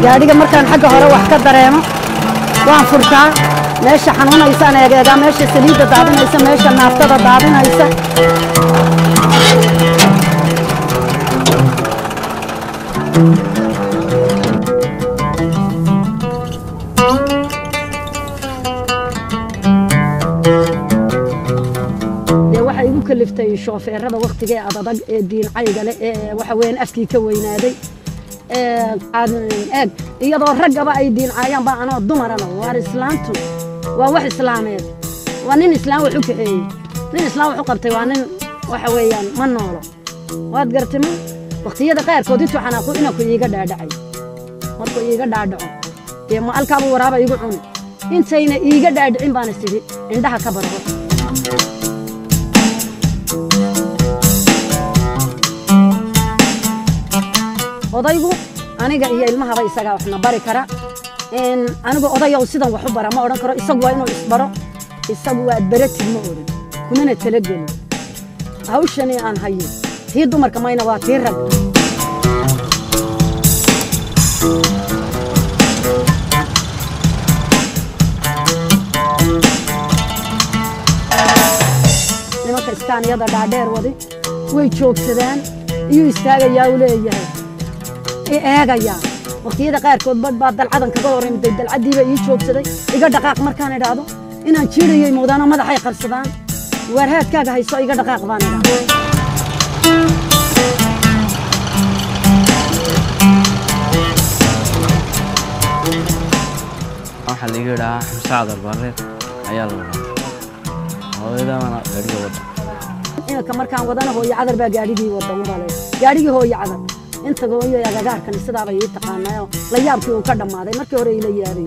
gaadhiga markaan xagga hore wax ka dareemo waan furtaa meesha xanuunaysaan eegeegaa meesha saliidda daadinaysa meesha naaftada daadinaysa waxay igu kaliftay shoofeerada waqtigee adag ee diin cayga leh ee waxa weeyaan afkii ka weynaaday eeg iyadoo raggaba ay diin caayaan baa anoo dumarana waar islaantu waa wax islaameed waa nin islaam wax u kaxeeyey nin islaam wax u qabtay waa nin waxa weeyaan ma noolo waad gartay ma waqtiyada qaarkood intuu xanaaqo inanku iiga dhaadhacay markuu iiga dhaadhaco dee ma alkaaba waraaba igu cuni intayna iiga dhaadhicin baana sidhi indhaha ka barabo odaygu aniga iyo ilmahaba isaga waxna bari kara anigu odayow sidan wax u bara ma oran karo isagu waa inuu isbaro isagu waa baratid ma oran kumana talagelin hawshani aan hayo tii dumarka mayna waa tii rag nimanka iskaaniyada dhaadheer wadi way joogsadaan iyuu istaagayaa u leeyahay eegaya waqtiyada qaarkood bad dalcadan kaga horreeyay dalcadiiba ii joogsaday iga dhaqaaq markaan idhaahdo inaan jiirayay moodana madaxay qarsadaan war haadkaaga hayso iga dhaqaaq baan idhaahdo waxa la yiraahdaa Xamsaad Barre ayaa la wadaa hooyadana gaariga wada inka markaan wadana hooyo cadar baa gaarigii wada umbalay gaarigii hooyo cadar inta gooyo agagaarkan sidaaba ay taqaanayo la yaabkii uu ka dhamaaday markii hore ila yaabay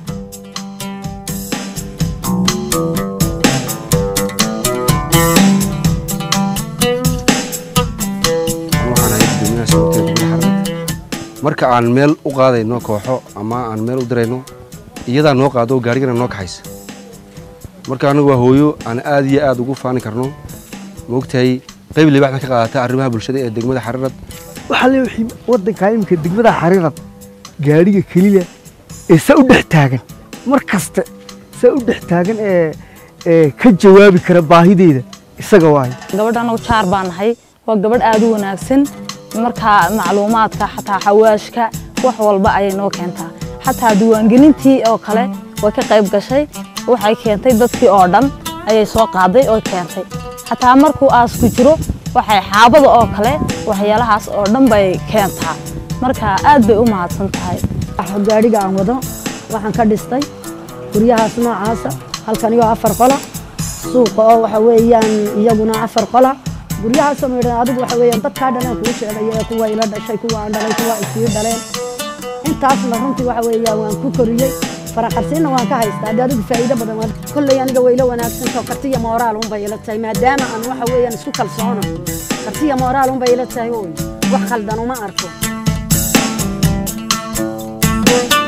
marka aan meel u qaadayno kooxo ama aan meel u dirayno iyada noo qaado gaarigana noo kaxaysa marka anagu waa hooyo aan aad iyo aad ugu faani karno moogtahay qayb libax ka qaadata arrimaha bulshada ee degmada Xariirad waxa la wixii wadanka imka degmada Xariirad gaariga kaliya ee sa u dhex taagan markasta sa u dhex taagan ee ka jawaabi kara baahideeda isaga waay gabadhan oo jaar baan nahay waa gabadh aad u wanaagsan marka macluumaadka xataa xawaashka wax walba ay noo keentaa xataa diiwaangelintii oo kale way ka qayb gashay waxay keentay dadkii oo dhan ayay soo qaaday oo keentay xataa markuu aas ku jiro waxay xaabada oo kale waxyaalahaas oo dhan bay keentaa marka aad bay u mahadsan tahay gaariga aan wado waxaan ka dhistay guryahaas noocaasa halkan iyo 4 qola suuqa oo waxa weeyaan iyaguna 4 qola guryahaas oo meedhan adigu waxa weeyaan dadka dhalan ku sheegay kuwa ila dhashay kuwa aan dhalay kuwa isii dhaleen intaas la runtii waxa weeyaan waan ku koriyay faraqarsiina waan ka haystaa adigu faa'iido badan waan kulay aniga weyla wanaagsan oo kartiya moraal un bay ila tahay maadaama aan waxa weeyaan isku kalsoono kartiya moraal un bay ila tahay wax khaldan uma arko